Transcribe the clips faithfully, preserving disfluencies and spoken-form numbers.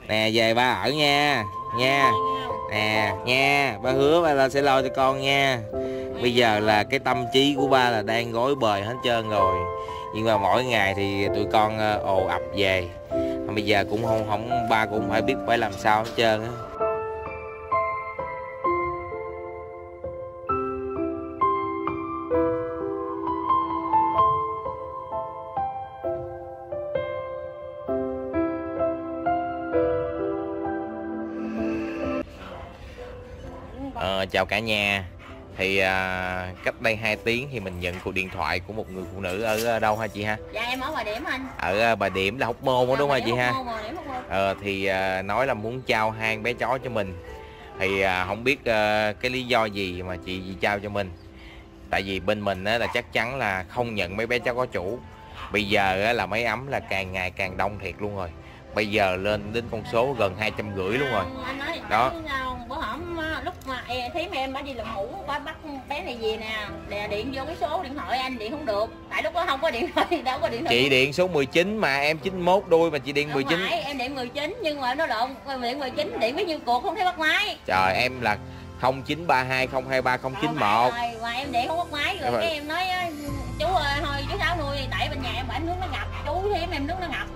Nè về ba ở nha. Nha. Nè nha, ba hứa ba là sẽ lo cho con nha. Bây giờ là cái tâm trí của ba là đang gối bời hết trơn rồi. Nhưng mà mỗi ngày thì tụi con ồ ập về. Bây giờ cũng không không ba cũng phải biết phải làm sao hết trơn á. Ờ, chào cả nhà. Thì à, cách đây hai tiếng thì mình nhận cuộc điện thoại của một người phụ nữ ở đâu ha chị ha? Dạ em ở Bà Điểm anh. Ở Bà Điểm là Hóc Môn đó, đúng không chị ha? Môn, Điểm, ờ, thì à, nói là muốn trao hai bé chó cho mình. Thì à, không biết à, cái lý do gì mà chị, chị trao cho mình. Tại vì bên mình á, là chắc chắn là không nhận mấy bé chó có chủ. Bây giờ á, là mấy ấm là càng ngày càng đông thiệt luôn rồi. Bây giờ lên đến con số gần hai trăm rưỡi luôn rồi. Anh nói, đó. Bữa hổm lúc mà thím em bà đi làm mũ, bà bắt bé này về nè, để điện vô cái số điện thoại anh điện không được. Tại lúc đó không có điện thoại, đâu có điện thoại. Chị điện số mười chín mà em chín mốt đuôi mà chị điện mười chín. Không phải, em điện mười chín nhưng mà nó lộn, điện mười chín điện bấy nhiêu cuộc không thấy bắt máy. Trời em là không chín ba hai không hai ba không chín một. Rồi mà em điện không bắt máy rồi cái em nói chú ơi thôi chú Sáu nuôi tại bên nhà em bển nước nó ngập, chú thím em nước nó ngập.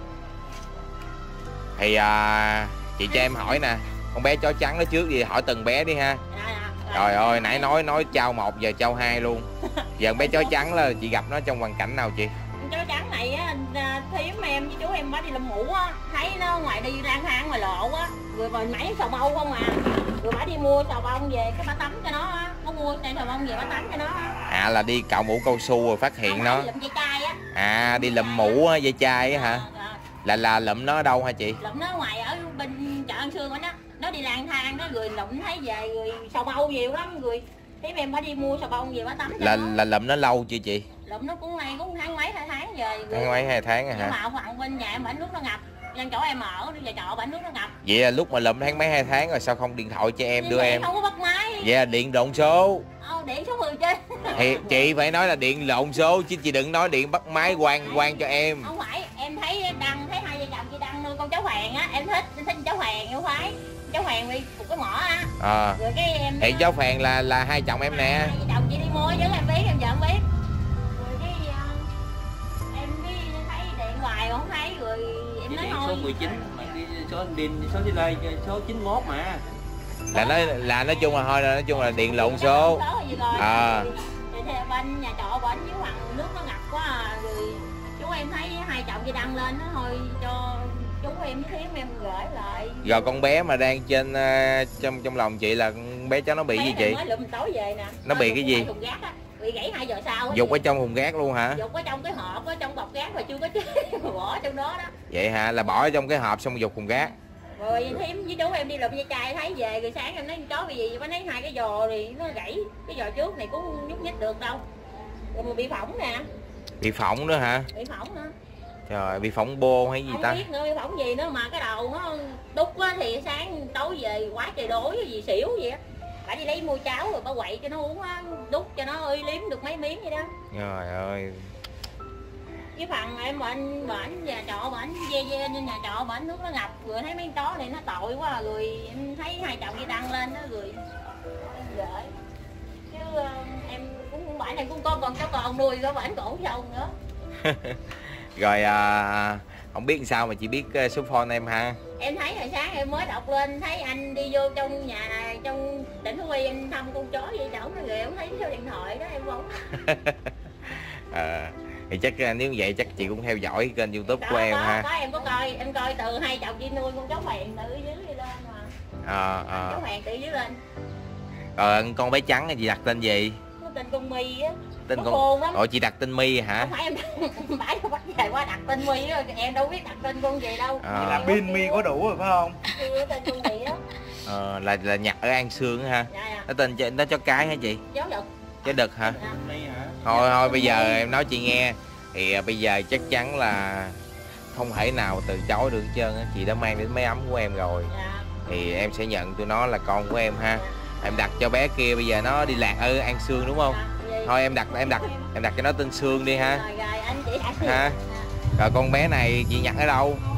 Thì à, chị cho em hỏi nè, con bé chó trắng đó trước gì hỏi từng bé đi ha. Trời ơi nãy nói nói trao một giờ trao hai luôn. Giờ con bé chó trắng là chị gặp nó trong hoàn cảnh nào chị? Chó trắng này á, thím em với chú em bả đi làm mũ á, thấy nó ngoài đi lang thang ngoài lộ á, rồi mà mấy sầu bông không à, rồi bả đi mua sầu bông về cái bả tắm cho nó á, nó mua cây sầu bông về bả tắm cho nó á. À là đi cạo mũ cao su rồi phát hiện không, nó. đi lụm dây chai á. À đi lụm mũ dây chai á hả? À, à. Là là lụm nó ở đâu hả chị? Lụm nó ngoài ở bên chợ An Sương đó, nó đi lang thang đó rồi lụm thấy về rồi sầu bông nhiều lắm rồi. Thế em bả đi mua sầu bông về bả tắm cho là nó. Là lụm nó lâu chưa chị? Lụm nó cũng nay cũng tháng mấy hai tháng rồi. Tháng mấy hai tháng rồi hả? Nhưng mà ông phận bên nhà em bả nước nó ngập. Nhân chỗ em ở giờ trọ bả nước nó ngập. Vậy là lúc mà lụm tháng mấy hai tháng rồi sao không điện thoại cho em đưa em? Không có bắt máy. Vậy là điện lộn số. Ờ, điện số mười chín. Thì chị phải nói là điện lộn số chứ chị đừng nói điện bắt máy quan quan cho em. Không phải, em thấy đăng thấy hai vợ chồng chị đăng nuôi con cháu Hoàng á, em thích em thích cháu Hoàng yêu phái. Cháu Hoàng đi một cái mỏ á. À. Rồi cái em thì cháu Hoàng là là hai chồng em nè. Hai vợ chồng chị đi mua chứ em biết em vợ em biết. Rồi cái uh, em đi thấy điện hoài không thấy rồi em nói thôi. Số mười chín mà đi số điện số đi đây số chín mốt mà. Là nói là nói chung là thôi nói chung là điện lộn số. À. Thì bên nhà trọ bên với Hoàng nước nó ngập quá à. Rồi chú em thấy hai chồng chị đăng lên nó thôi cho chú em với thím em gửi lại. Rồi con bé mà đang trên uh, trong trong lòng chị là con bé cháu nó bị bé gì chị? Mới lụm tối về nè. Nó, nó bị cái gì? Bị gãy hai giờ sau. Dục ở trong thùng rác luôn hả? Dục ở trong cái hộp ở trong bọc rác mà chưa có chế bỏ trong đó đó. Vậy hả? Là bỏ trong cái hộp xong dục thùng rác. Rồi thím với chú em đi lụm dây chai thấy về rồi sáng em nói chó bị gì, có lấy hai cái giò thì nó gãy, cái giò trước này cũng nhúc nhích được đâu. Rồi mà bị phỏng nè. Bị phỏng nữa hả? Bị phỏng nữa. Trời, bị phỏng bô hay gì không ta? Không biết nữa bị phỏng gì nữa mà cái đầu nó đúc quá thì sáng tối về quá trời đói gì xỉu vậy á. Bà đi lấy mua cháo rồi bà quậy cho nó uống á, đút cho nó ơi liếm được mấy miếng vậy đó. Trời ơi. Cái phần em bệnh bệnh nhà trọ bệnh ve ve nên nhà trọ bệnh nước nó ngập rồi thấy mấy con chó này nó tội quá rồi em thấy hai chồng đi đăng lên đó rồi em gửi chứ uh, em cũng bệnh này cũng có con cháu con nuôi có bệnh cổ sâu nữa. Rồi à, không biết sao mà chị biết số phone em ha? Em thấy hồi sáng em mới đọc lên thấy anh đi vô trong nhà này, trong tỉnh Thú Y anh thăm con chó vậy chổng rồi em thấy số điện thoại đó em không. À, thì chắc nếu vậy chắc chị cũng theo dõi kênh YouTube đó, của em có, ha. Có em có coi, em coi từ hai chồng chị nuôi con chó Hoàng từ dưới đi lên mà. À, à. Chó Hoàng từ dưới lên. Rồi con bé trắng thì chị đặt tên gì? Nó tên con My á. Tên con. Ồ chị đặt tên My hả? Không phải em bãi bắt về quá đặt tên My đó, em đâu biết đặt tên con gì đâu. À. Là pin My có đủ rồi phải không? Chưa tên con gì đó. Ờ, là là nhặt ở An Sương ha. Dạ, dạ. Nó tên nó cho cái hả chị? Chó đực. Chó đực hả? Dạ. Thôi thôi bây giờ em nói chị nghe thì à, bây giờ chắc chắn là không thể nào từ chối được hết trơn á. Chị đã mang đến mấy ấm của em rồi. Dạ. Thì em sẽ nhận tụi nó là con của em ha. Em đặt cho bé kia bây giờ nó đi lạc ở An Sương đúng không? Dạ. Thôi em đặt em đặt em đặt cho nó tên Sương đi ha. Rồi, rồi anh chị đặt ha. Rồi con bé này chị nhặt ở đâu?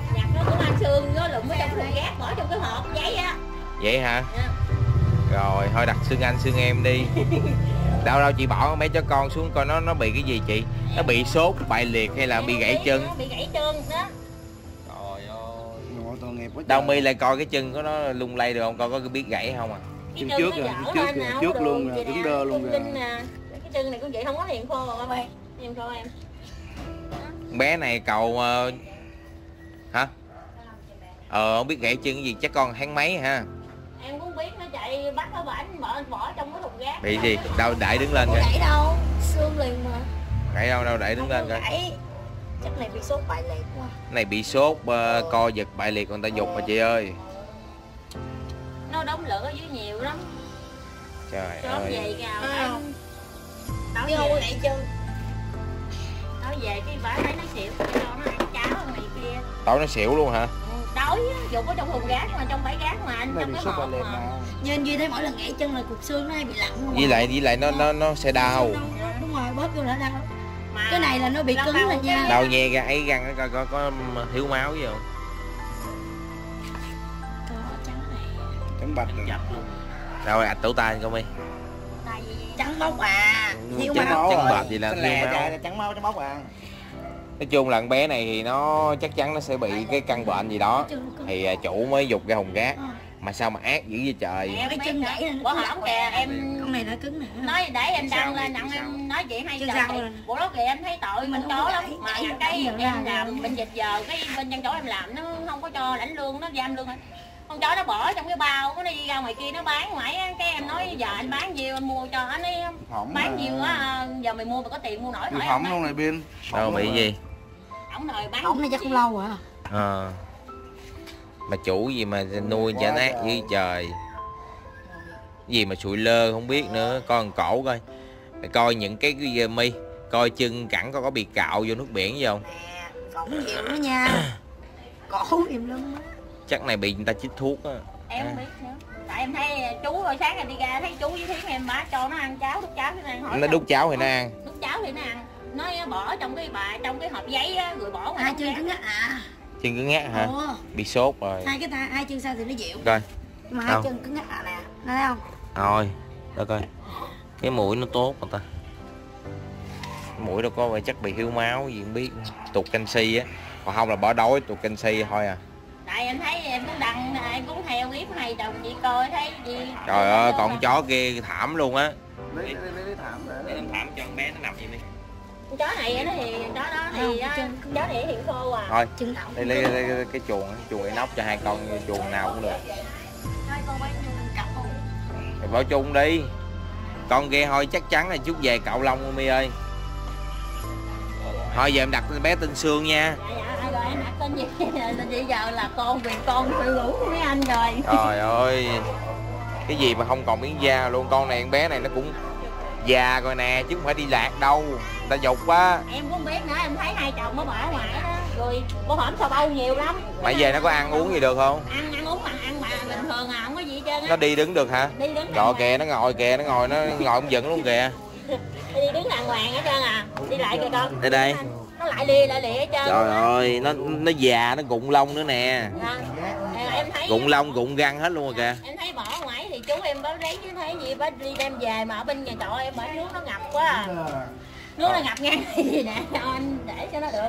Nhặt nó cũng ăn xương nó lụm ở trong thùng rác bỏ trong cái hộp giấy á. Vậy hả? À. Rồi thôi đặt xương anh xương em đi. Đâu đâu chị bỏ mấy chó con xuống coi nó nó bị cái gì chị? Nó bị sốt, bại liệt hay là bị gãy chân? Bị gãy chân đó. Trời ơi. Tội nghiệp quá. Đâu My lại coi cái chân của nó lung lay được không? Coi có biết gãy không à? Chân trước rồi, chân trước rồi, trước luôn rồi, đứng đơ luôn rồi. Cái chân này cũng vậy, không có hiền khô rồi ba. Hiền khô em. Bé này cậu uh... hả? Ờ không biết gãy chân cái gì, chắc con tháng mấy ha. Em cũng biết nó chạy bắt nó bảnh bỏ bỏ trong cái thùng rác. Bị gì? Đâu đẩy đứng lên coi. kìa. Gãy đâu, xương liền mà. Gãy đâu đâu đẩy đứng lên coi. Chắc này bị sốt bại liệt quá. Này bị sốt uh, co giật bại liệt còn ta dục mà chị ơi. Nó đóng lửa ở dưới nhiều lắm. Trời Chốt ơi. về kìa. Tối về gãy chân. Tối về cái bả thấy nó xỉu cho nó ăn cháo này kia. Tối nó xỉu luôn hả? Đói dục ở trong thùng rác mà trong bãi rác mà anh trong cái hộp mà. mà. Như anh Duy thấy mỗi lần gãy chân là cục xương nó hay bị lặn. Với lại với lại nó nó nó sẽ đau. Đúng rồi, bóp vô là đau. Mà cái này là nó bị cứng rồi nha. Đau nhè ra ấy răng coi có, có thiếu máu gì không? Trắng bạch rồi. Chặt luôn. Rồi ạch tủ tay coi My. Trắng bóc à. Thiếu Trắng, máu. trắng bạch gì là thiếu máu. Trắng máu trắng bóc à. Nói chung là con bé này thì nó chắc chắn nó sẽ bị cái căn bệnh gì đó. Thì chủ mới dục ra hùng rác. Mà sao mà ác dữ vậy trời. Em cái chân gãy bỏ hỏng kìa em. Con này nó cứng nè. Nói để em đăng lên đặng em nói chị hay trời. Bộ đó kìa em thấy tội mình chó lắm. Mà cái em làm bệnh dịch giờ cái bên chân chó em làm nó không có cho lãnh lương, nó giam lương. Con chó nó bỏ trong cái bao nó đi ra ngoài kia nó bán ngoại cái em nói giờ anh bán nhiêu em mua cho anh ấy bán nhiêu á, giờ mày mua mà có tiền mua nổi hỏi hỏng luôn này Biên. Đâu bị gì? Ổng rồi bán ổng này chắc không lâu à. Ờ. Mà chủ gì mà nuôi cho nó ác dữ trời. Gì mà sụi lơ không biết nữa, coi con cổ coi. Mày coi những cái cái gì My, coi chân cẳng có có bị cạo vô nước biển gì không? Nè, cổ nhiều đó nha. Cổ im lắm á. Chắc này bị người ta chích thuốc á. Em không biết nữa. Tại em thấy chú rồi sáng em đi ra thấy chú với Thiến em bả cho nó ăn cháo, đút cháo cho nó ăn hỏi. Nó đút cháo thì nó ăn. Đút cháo thì nó ăn. Nó bỏ trong cái bà trong cái hộp giấy á rồi bỏ ngoài. Hai chân cứng ngắt à. Chân cứng ngắt hả? Ồ. Bị sốt rồi. Hai cái tay hai chân sau thì nó dịu. Coi. Nhưng mà hai chân cứng ngắt à nè. Thấy không? Rồi, đó coi. Cái mũi nó tốt mà ta. Cái mũi đâu có phải chắc bị thiếu máu gì không biết. Tụt canxi á. Còn không là bỏ đói tụt canxi thôi à. Tại em thấy em cũng đăng em cũng theo clip hay chồng chị coi thấy gì. Trời ơi, con chó kia thảm luôn á. Lấy lấy lấy thảm để. Để em thảm cho con bé nó nằm vậy đi. Con chó này nó thì chó đó thì đó, con chó này hiện khô à. Thôi, đây lấy, lấy, lấy cái chuồng, chuồng để nóc cho hai con chuồng nào cũng được. Hai con bán cặp không? Thì bỏ chung đi. Con kia thôi chắc chắn là chút về cạo lông My ơi. Thôi giờ em đặt bé tên Sương nha. Dạ dạ rồi em đặt tên gì? Bây giờ là con quyền con phải ngủ của mấy anh rồi. Trời ơi. Cái gì mà không còn miếng da luôn. Con này con bé này nó cũng già rồi nè chứ không phải đi lạc đâu. Người ta dục quá. Em cũng biết nữa, em thấy hai chồng nó bỏ ngoài đó. Rồi bố hổm sầu bâu nhiều lắm. Mà về nó có ăn uống gì được không? Ăn ăn uống bằng ăn mà bình thường à, không có gì hết trơn á. Nó đi đứng được hả? Đi đứng. Trời kìa, nó ngồi kìa, nó ngồi nó ngồi không dựng luôn kìa. Đi đứng đàng hoàng hết trơn à. Đi lại kìa con. Đây đây. Nó lại lìa lại lìa hết trơn. Trời ơi, nó nó già, nó gụng lông nữa nè. Dạ. Em thấy Gụng lông, gụng răng hết luôn rồi kìa. Em thấy bỏ ngoài thì chú em báo đấy chứ thấy gì bác đi đem về mà ở bên nhà trọ em bởi nước nó ngập quá à. Nước nó ngập ngang gì nè, anh để cho nó được.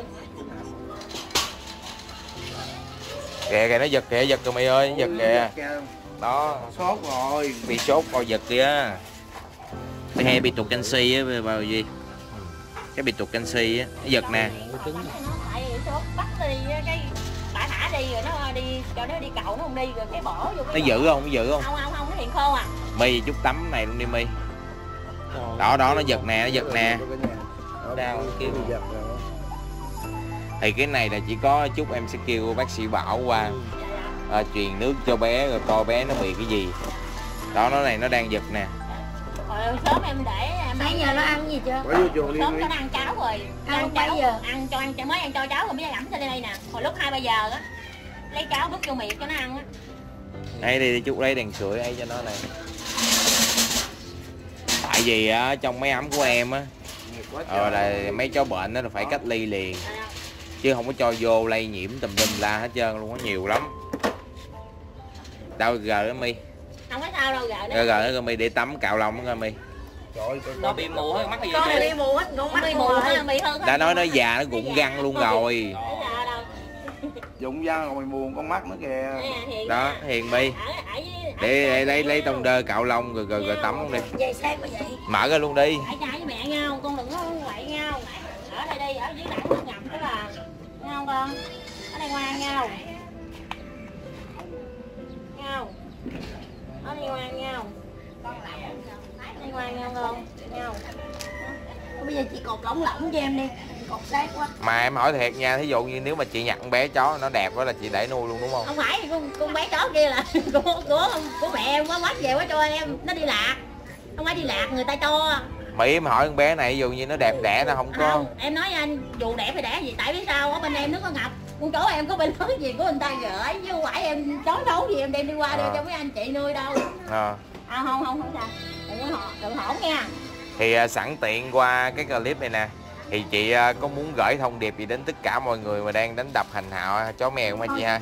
Kìa kìa nó giật kìa, giật kìa mày ơi, giật kìa. Đó, sốt rồi. bị sốt coi giật kìa. Cái hay bị tụt canxi á bao gì? Cái bị tụt canxi á, nó giật nè. Tại sốt bắt đi cái bả thả đi rồi nó đi cho nó đi cậu nó không đi rồi cái bỏ vô. Nó giữ không? Nó giữ không? Không không không, nó hiện khô à. My chút tắm này luôn đi My. Đó đó nó giật nè, nó giật nè. Đau kêu. Thì cái này là chỉ có chút em sẽ kêu bác sĩ Bảo qua à, truyền nước cho bé rồi coi bé nó bị cái gì. Đó nó này nó đang giật nè. Hồi sớm em để em bây giờ nó ăn gì chưa? Sớm nó ăn cháo rồi. Ăn cháo giờ ăn cho ăn mới ăn cho cháo rồi mới ra ẩm lên đây nè. Hồi lúc hai ba giờ á lấy cháo đút vô miệng cho nó ăn á. Đây đi chút lấy đèn sưởi ấy cho nó này. Tại vì á trong mấy ấm của em á ờ là mấy cháu bệnh đó là phải cách ly liền. chứ không có cho vô lây nhiễm tùm lum la hết trơn luôn, có nhiều lắm. Đâu gờ đó Mi, không có sao đâu gờ đó gờ đó Mi, để tắm cạo lông đó Mi. Nó bị mù hết mắt cái gì con bị mù hết, con mắt bị mù hết, bị hơn. Đã nói nó già nó rụng răng luôn rồi. Dụng da rồi mày buồn con mắt nó kìa. Đó Hiền Mi, để lấy lấy tông đơ cạo lông rồi rồi, rồi tắm đi. Mở ra luôn đi. Phải trai với mẹ nhau, con đừng có quậy nhau. Ở đây đi, ở dưới đằng nước ngầm đó là, nghe không con? Ở đây ngoan nhau. Nhau. Ở đây ngoan nhau. Đây ngoan nhau con. Nhau. Bây giờ chị cột lỏng lỏng cho em đi. Cột sát quá. Mà em hỏi thiệt nha, thí dụ như nếu mà chị nhặt con bé chó nó đẹp quá là chị để nuôi luôn đúng không? Không phải, con, con bé chó kia là của, của, của mẹ em quá quánh về quá cho em, nó đi lạc. Không phải đi lạc, người ta cho. Mỹ em hỏi con bé này ví dụ như nó đẹp đẻ nó không có. Không, em nói anh dù đẹp hay đẻ gì, tại biết sao ở bên em nó có ngập. Con chó em có bên lớn gì của người ta gửi, chứ không phải em chó xấu gì em đem đi qua đưa à. cho mấy anh chị nuôi đâu. À. À không không không sao, đừng có đừng hổn nha. Thì uh, sẵn tiện qua cái clip này nè, thì chị uh, có muốn gửi thông điệp gì đến tất cả mọi người mà đang đánh đập hành hạ chó mèo không hả chị ha?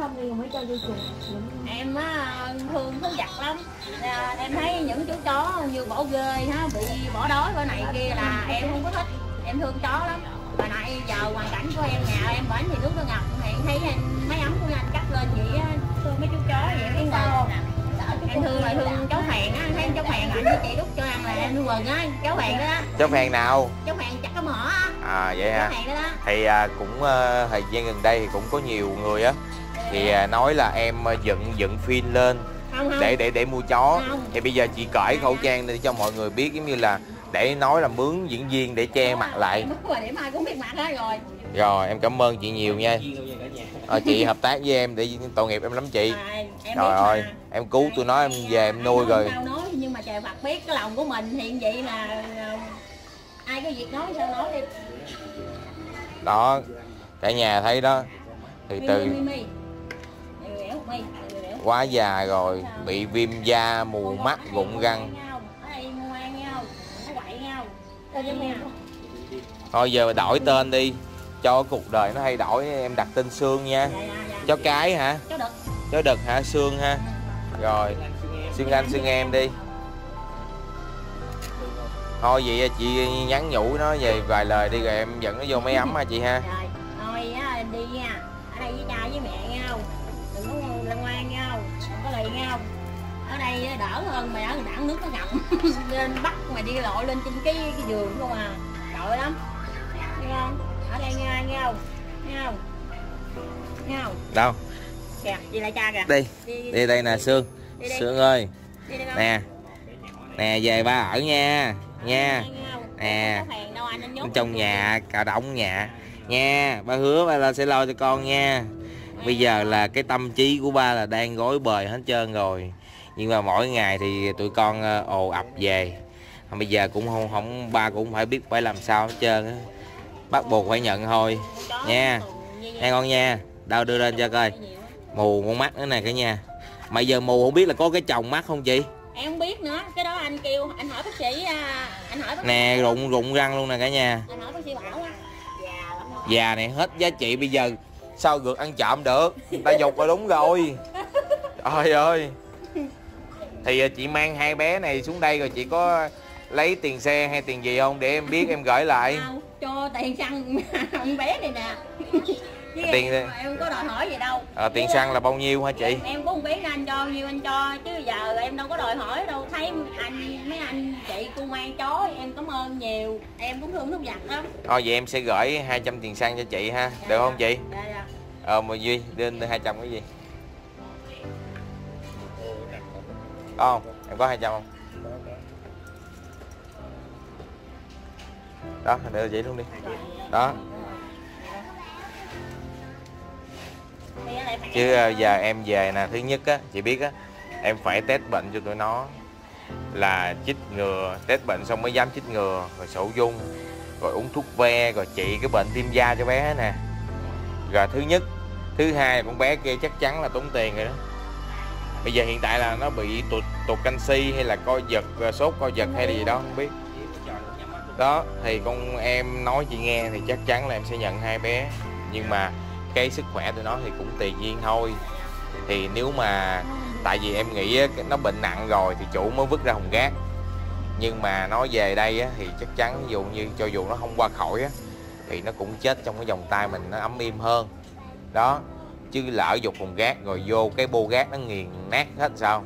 Em á thương thú vật lắm, à, em thấy những chú chó như bỏ ghê ha, bị bỏ đói cái này kia là em không có thích, em thương chó lắm. Mà nãy giờ hoàn cảnh của em nhà em bển thì nước nó ngập, thì thấy máy ấm của anh cắt lên vậy á, thương mấy chú chó vậy thấy ngon. Em thương là thương cháu Phèn á, thấy cháu Phèn anh với chị đút cho ăn là em nuôi quần á, cháu Phèn đó. Cháu Phèn nào? Cháu Phèn chặt cái mỏ á. À vậy hả? Đó đó. Thì à, cũng uh, thời gian gần đây thì cũng có nhiều người á thì à, nói là em dựng dựng phim lên không, không. để để để mua chó. Không. Thì bây giờ chị cởi khẩu trang để cho mọi người biết, giống như là để nói là mướn diễn viên để che mặt lại. Để mai cũng biết mặt hết rồi. Rồi em cảm ơn chị nhiều nha. À, chị hợp tác với em để tội nghiệp em lắm chị. À, trời ơi em cứu tôi nói em về em nuôi rồi. Sao nói nhưng mà trời Phật biết cái lòng của mình hiện vậy là ai có việc nói sao nói đi. Đó cả nhà thấy đó thì từ quá già rồi, bị viêm da mù mắt rụng răng. Thôi giờ đổi tên đi cho cuộc đời nó thay đổi, em đặt tên Sương nha. Dạ, dạ, dạ. Chó cái hả? Chó đực. Chó đực hả? Sương ha. Rồi Sương Anh Sương em đi. Thôi vậy chị nhắn nhủ nó về vài lời đi rồi em dẫn nó vô máy ấm ha chị ha. Rồi thôi á đi nha, ở đây với cha với mẹ nghe không, đừng có lăng ngoan nghe không, đừng có lì nghe không. Ở đây đỡ hơn mày ở đẳng nước nó ngập nên bắt mày đi lội lên trên cái cái giường không à, trời lắm nghe không. Ở đây nghe nghe không, nghe không, nghe không. Đâu kìa đi lại cha kìa. Đi đi, đi, đi đây nè Sương. Đi đi. Sương ơi đi đi nè nè về ba ở nha nha nè trong nhà cả đống nhà nha, ba hứa ba là sẽ lo cho con nha. Bây giờ là cái tâm trí của ba là đang gối bời hết trơn rồi, nhưng mà mỗi ngày thì tụi con ồ ập về, bây giờ cũng không không ba cũng phải biết phải làm sao hết trơn á, bắt buộc phải nhận thôi nha nghe con nha. Đâu đưa lên cho coi, mù con mắt nữa nè cả nhà. Mà giờ mù không biết là có cái chồng mắt không chị? Em không biết nữa, cái đó anh kêu anh hỏi bác sĩ, anh hỏi bác sĩ nè rụng rụng răng luôn nè cả nhà. Anh hỏi bác sĩ bảo á, già lắm rồi. Già này hết giá trị, bây giờ sao gượt ăn trộm được, người ta dục là đúng rồi. Trời ơi. Thì chị mang hai bé này xuống đây rồi chị có lấy tiền xe hay tiền gì không để em biết em gửi lại. Không, cho tiền xăng con bé này nè. Chứ tiền em, em có đòi hỏi gì đâu. À, tiền xăng là bao nhiêu hả chị? Em, em cũng không biết anh cho nhiêu anh cho, chứ giờ em đâu có đòi hỏi đâu. Thấy anh mấy anh chị cô mang chó em cảm ơn nhiều, em cũng thương thú vật lắm. Thôi vậy em sẽ gửi hai trăm tiền xăng cho chị ha, dạ, được không chị? Dạ dạ. Ờ mà Duy đưa hai trăm cái gì? Có không? Em có hai trăm không? Đó, đưa chị luôn đi. Đó. Chứ giờ em về nè, thứ nhất á, chị biết á, em phải test bệnh cho tụi nó, là chích ngừa, test bệnh xong mới dám chích ngừa, rồi sổ dung, rồi uống thuốc ve, rồi trị cái bệnh viêm da cho bé nè. Rồi thứ nhất, thứ hai con bé kia chắc chắn là tốn tiền rồi đó. Bây giờ hiện tại là nó bị tụt tụt canxi hay là co giật, sốt co giật hay là gì đó không biết. Đó thì con em nói chị nghe thì chắc chắn là em sẽ nhận hai bé nhưng mà cái sức khỏe tụi nó thì cũng tùy duyên thôi. Thì nếu mà tại vì em nghĩ nó bệnh nặng rồi thì chủ mới vứt ra thùng rác, nhưng mà nó về đây thì chắc chắn ví dụ như cho dù nó không qua khỏi thì nó cũng chết trong cái vòng tay mình, nó ấm êm hơn đó. Chứ lỡ dục thùng rác rồi vô cái bô rác nó nghiền nát hết sao.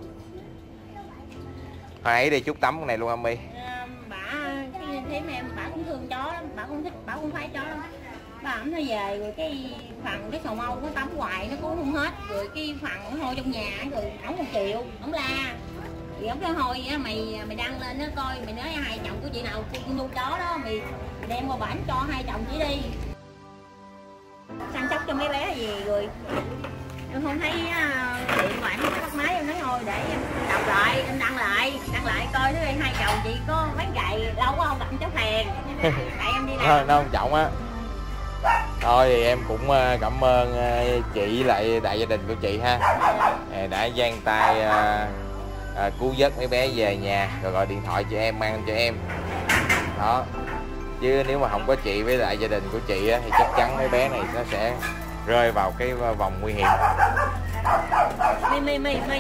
Hồi nãy đi chút tắm cái này luôn Ami. À, bà cái thím em bà cũng thương chó lắm, bà cũng thích, bà cũng khoái chó lắm. Bà ẩm nó về rồi cái phần cái sầu mâu nó tắm hoài nó cũng không hết, rồi cái phần thôi trong nhà rồi ổng một triệu ổng la thì ổng cái thôi á, mày mày đăng lên nó coi mày nói hai chồng của chị nào nuôi chó đó mày, mày đem qua bển cho hai chồng chị đi săn sóc cho mấy bé gì. Rồi em không thấy điện thoại nó tắt máy, em nói thôi để em đọc lại, em đăng lại đăng lại coi thứ hai chồng chị có mấy ngày lâu quá không gặp cháu phèn tại em đi làm nó không trọng á. Thôi thì em cũng cảm ơn chị lại đại gia đình của chị ha, đã giang tay à, à, cứu vớt mấy bé về nhà rồi gọi điện thoại cho em mang cho em đó. Chứ nếu mà không có chị với lại gia đình của chị á, thì chắc chắn mấy bé này nó sẽ rơi vào cái vòng nguy hiểm. Mi mi mi mi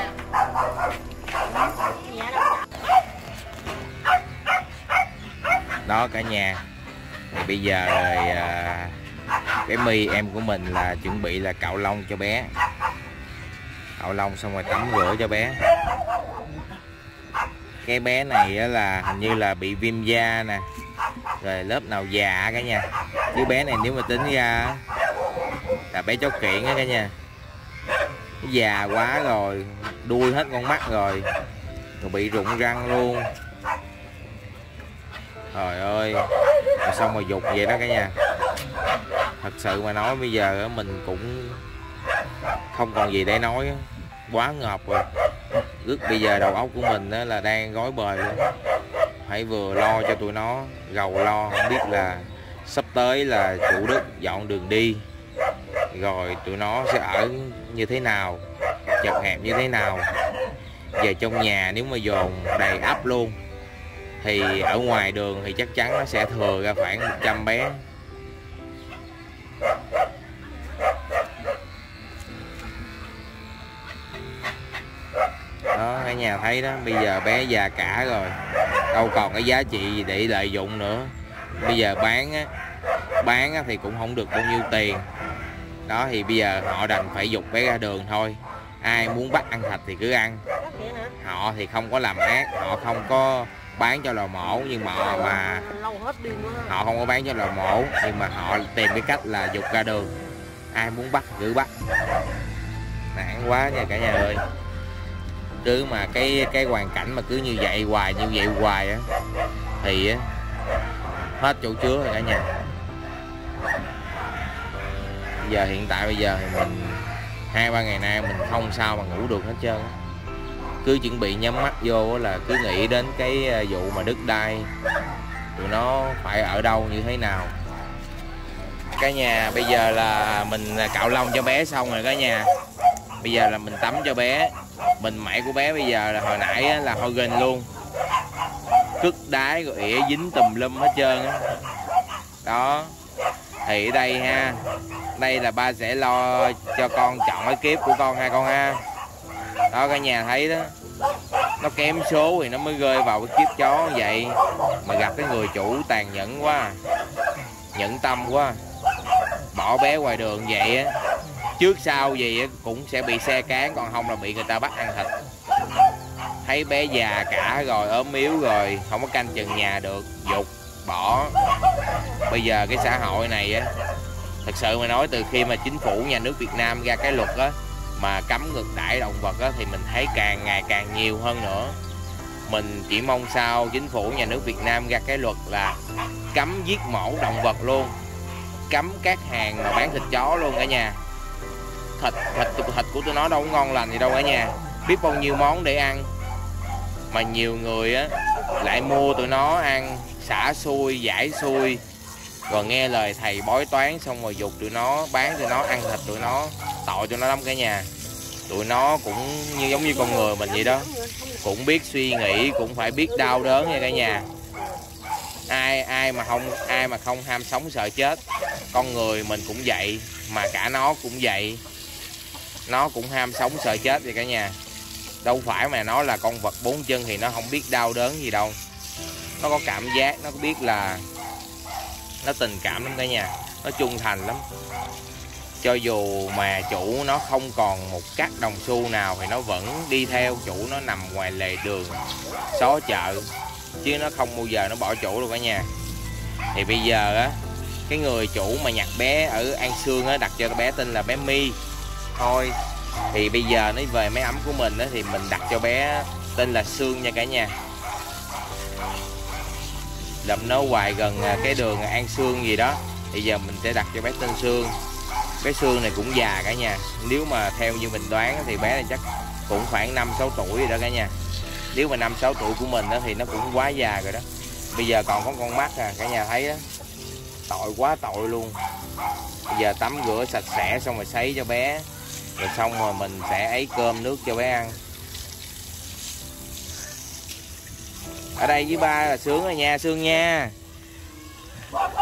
đó cả nhà. Thì bây giờ rồi à, cái Mi em của mình là chuẩn bị là cạo lông cho bé, cạo lông xong rồi tắm rửa cho bé. Cái bé này là hình như là bị viêm da nè, rồi lớp nào già cả nhà. Chứ bé này nếu mà tính ra là bé chó kiện á cả nhà, già quá rồi, đuôi hết con mắt rồi, rồi bị rụng răng luôn. Trời ơi, rồi xong rồi dục vậy đó cả nhà. Thật sự mà nói bây giờ mình cũng không còn gì để nói, quá ngợp rồi. Ước bây giờ đầu óc của mình là đang gói bời luôn. Phải vừa lo cho tụi nó, gầu lo không biết là sắp tới là chủ đất dọn đường đi, rồi tụi nó sẽ ở như thế nào, chật hẹp như thế nào. Về trong nhà nếu mà dồn đầy ắp luôn thì ở ngoài đường thì chắc chắn nó sẽ thừa ra khoảng một trăm bé. Đó cả nhà thấy đó, bây giờ bé già cả rồi, đâu còn cái giá trị gì để lợi dụng nữa. Bây giờ bán á, bán á thì cũng không được bao nhiêu tiền. Đó thì bây giờ họ đành phải dục bé ra đường thôi. Ai muốn bắt ăn thịt thì cứ ăn. Họ thì không có làm ác, họ không có bán cho lò mổ, nhưng mà mà họ không có bán cho lò mổ, nhưng mà họ tìm cái cách là dục ra đường. Ai muốn bắt cứ bắt. Nản quá nha cả nhà ơi. Cứ mà cái cái hoàn cảnh mà cứ như vậy hoài như vậy hoài á thì á, hết chỗ chứa rồi cả nhà. Giờ hiện tại bây giờ thì mình hai ba ngày nay mình không sao mà ngủ được hết trơn. Cứ chuẩn bị nhắm mắt vô là cứ nghĩ đến cái vụ mà đất đai tụi nó phải ở đâu như thế nào. Cả nhà bây giờ là mình cạo lông cho bé xong rồi cả nhà. Bây giờ là mình tắm cho bé. Mình mẩy của bé bây giờ là hồi nãy là hôi gân luôn, cứt đái rồi ỉa dính tùm lum hết trơn á. Đó thì ở đây ha, đây là ba sẽ lo cho con chọn cái kiếp của con ha con ha. Đó cả nhà thấy đó, nó kém số thì nó mới rơi vào cái kiếp chó vậy. Mà gặp cái người chủ tàn nhẫn quá, nhẫn tâm quá, bỏ bé ngoài đường vậy á, trước sau gì cũng sẽ bị xe cán, còn không là bị người ta bắt ăn thịt. Thấy bé già cả rồi, ốm yếu rồi, không có canh chừng nhà được, dục bỏ. Bây giờ cái xã hội này á, thật sự mà nói từ khi mà chính phủ nhà nước Việt Nam ra cái luật á mà cấm ngược đãi động vật á, thì mình thấy càng ngày càng nhiều hơn nữa. Mình chỉ mong sao chính phủ nhà nước Việt Nam ra cái luật là cấm giết mổ động vật luôn, cấm các hàng mà bán thịt chó luôn cả nhà. Thịt thịt thịt của tụi nó đâu có ngon lành gì đâu cả nhà, biết bao nhiêu món để ăn, mà nhiều người á lại mua tụi nó ăn xả xui giải xui, rồi nghe lời thầy bói toán xong rồi dục tụi nó, bán tụi nó, ăn thịt tụi nó. Tội tụi nó lắm cả nhà. Tụi nó cũng như giống như con người mình vậy đó, cũng biết suy nghĩ, cũng phải biết đau đớn nha cả nhà. ai ai mà không ai mà không ham sống sợ chết. Con người mình cũng vậy, mà cả nó cũng vậy, nó cũng ham sống sợ chết vậy cả nhà. Đâu phải mà nó là con vật bốn chân thì nó không biết đau đớn gì đâu. Nó có cảm giác, nó có biết là nó tình cảm lắm cả nhà, nó trung thành lắm. Cho dù mà chủ nó không còn một cắt đồng xu nào thì nó vẫn đi theo chủ nó nằm ngoài lề đường, xó chợ, chứ nó không bao giờ nó bỏ chủ đâu cả nhà. Thì bây giờ á, cái người chủ mà nhặt bé ở An Sương á, đặt cho bé tên là bé My thôi. Thì bây giờ nó về máy ấm của mình á, thì mình đặt cho bé tên là Sương nha cả nhà. Đập nó hoài gần cái đường An Sương gì đó, bây giờ mình sẽ đặt cho bé tên Sương. Bé Sương này cũng già cả nhà. Nếu mà theo như mình đoán thì bé này chắc cũng khoảng năm sáu tuổi rồi đó cả nhà. Nếu mà năm sáu tuổi của mình đó thì nó cũng quá già rồi đó. Bây giờ còn có con mắt à, cả nhà thấy đó. Tội quá tội luôn. Bây giờ tắm rửa sạch sẽ xong rồi sấy cho bé, rồi xong rồi mình sẽ ấy cơm nước cho bé ăn. Ở đây với ba là Sướng rồi nha, Sương nha.